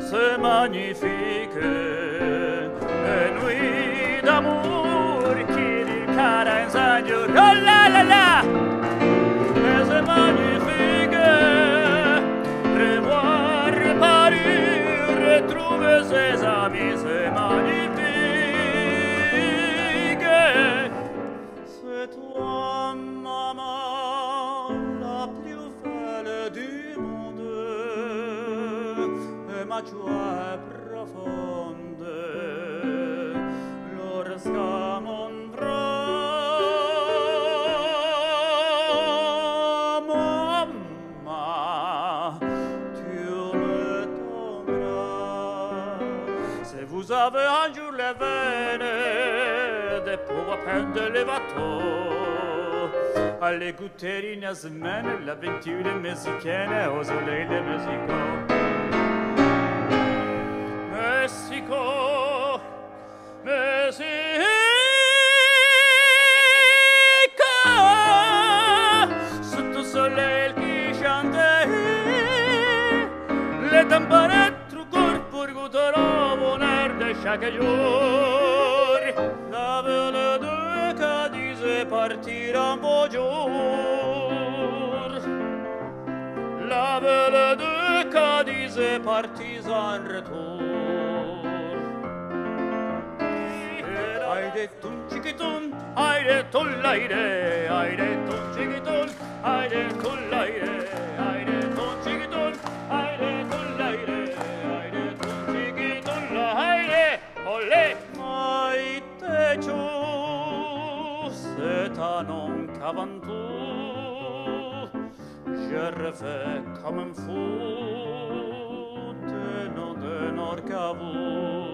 c'est magnifique, une nuit d'amour qui dit cadence un jour. Oh là là là, et c'est magnifique, revoir Paris, retrouver ses amis, c'est magnifique. C'est toi, maman, la plus belle du monde, et ma joie est profonde lorsqu'à mon bras, maman, tu me donneras. Si vous avez un jour les veines de pouvoir prendre les bateaux, allez goûter une semaine l'aventure mexicaine au soleil de Mexico. Mexico, Mexico, sotto soleil qui chante, le tamponette trucor pour goûter au bonheur de chaque jour. La belle de Cadiz partir en beau jour. La belle de Cadiz partit en retour. Haydi tun chiquitun, haydi tullaire, haydi tun chiquitun, haydi tullaire, haydi tun chiquitun, haydi tullaire, haydi tun chiquitun, haydi, olé. Maite ciu, c'est un nom qu'avant tout, je refais comme un fou, de nos qu'à vous.